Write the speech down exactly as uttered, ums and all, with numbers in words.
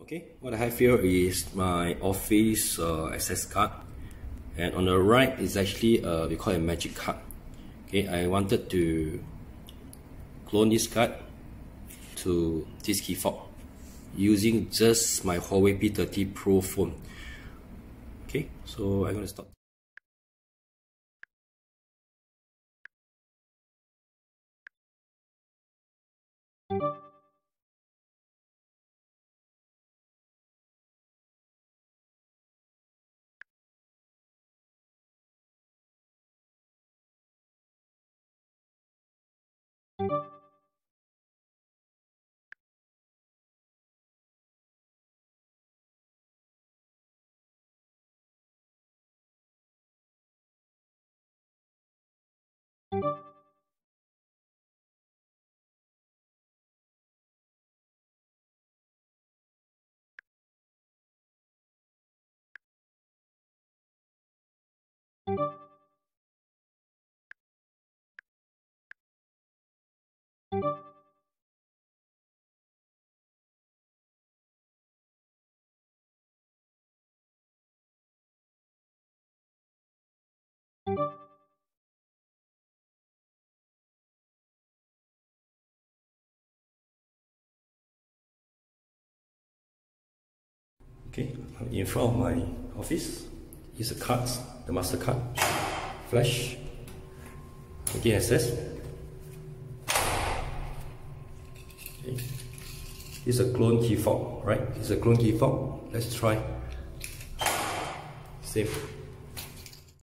Okay, what I have here is my office uh, access card, and on the right is actually uh, we call it a magic card. Okay, I wanted to clone this card to this key fob using just my Huawei P thirty Pro phone. Okay, so I'm going to stop. Okay, in front of my office is the cards, the MasterCard, flash, again access. Okay. It's a clone key fob, right? It's a clone key fob. Let's try. Same.